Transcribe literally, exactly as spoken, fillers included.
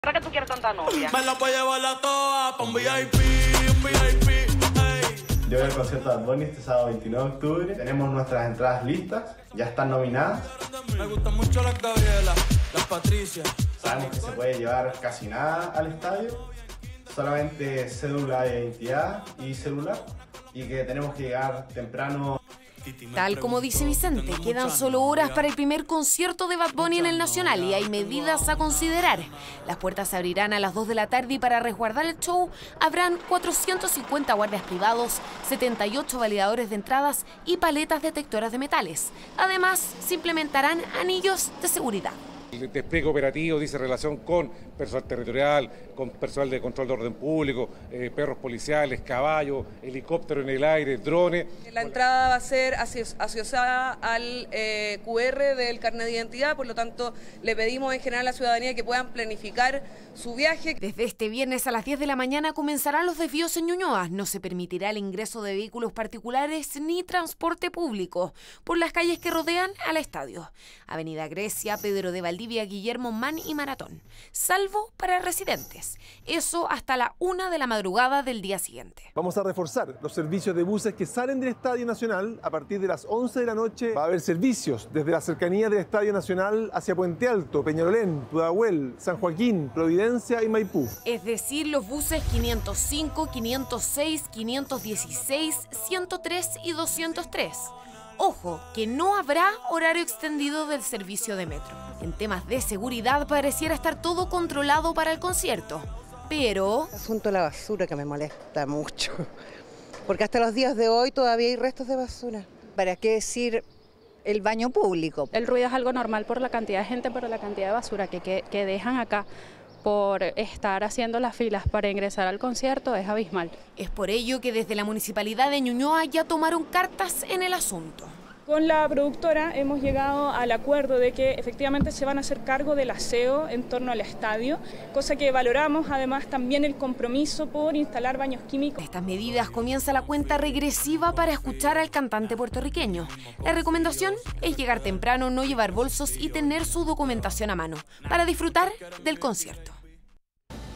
¿Para qué tú quieres tanta novia? Me la voy a llevar la toa pa' un V I P, un V I P, hey. Yo voy al concierto de Bad Bunny este sábado veintinueve de octubre. Tenemos nuestras entradas listas, ya están nominadas. Me gustan mucho las Gabriela, las Patricia. Sabemos que se puede llevar casi nada al estadio, solamente cédula de identidad y celular, y que tenemos que llegar temprano. Tal como dice Vicente, quedan solo horas para el primer concierto de Bad Bunny en el Nacional y hay medidas a considerar. Las puertas se abrirán a las dos de la tarde y para resguardar el show habrán cuatrocientos cincuenta guardias privados, setenta y ocho validadores de entradas y paletas detectoras de metales. Además, se implementarán anillos de seguridad. El despliegue operativo dice relación con personal territorial, con personal de control de orden público, eh, perros policiales, caballos, helicópteros en el aire, drones. La entrada va a ser asociada al eh, Q R del carnet de identidad, por lo tanto le pedimos en general a la ciudadanía que puedan planificar su viaje. Desde este viernes a las diez de la mañana comenzarán los desvíos en Ñuñoa. No se permitirá el ingreso de vehículos particulares ni transporte público por las calles que rodean al estadio. Avenida Grecia, Pedro de Valdivia, Guillermo Mann y Maratón, salvo para residentes. Eso hasta la una de la madrugada del día siguiente. Vamos a reforzar los servicios de buses que salen del Estadio Nacional a partir de las once de la noche. Va a haber servicios desde la cercanía del Estadio Nacional hacia Puente Alto, Peñalolén, Pudahuel, San Joaquín, Providencia y Maipú. Es decir, los buses quinientos cinco, quinientos seis, quinientos dieciséis, ciento tres y doscientos tres. Ojo, que no habrá horario extendido del servicio de metro. En temas de seguridad pareciera estar todo controlado para el concierto, pero... El asunto de la basura que me molesta mucho, porque hasta los días de hoy todavía hay restos de basura. ¿Para qué decir el baño público? El ruido es algo normal por la cantidad de gente, pero la cantidad de basura que, que, que dejan acá por estar haciendo las filas para ingresar al concierto es abismal. Es por ello que desde la Municipalidad de Ñuñoa ya tomaron cartas en el asunto. Con la productora hemos llegado al acuerdo de que efectivamente se van a hacer cargo del aseo en torno al estadio, cosa que valoramos, además también el compromiso por instalar baños químicos. Estas medidas comienza la cuenta regresiva para escuchar al cantante puertorriqueño. La recomendación es llegar temprano, no llevar bolsos y tener su documentación a mano para disfrutar del concierto.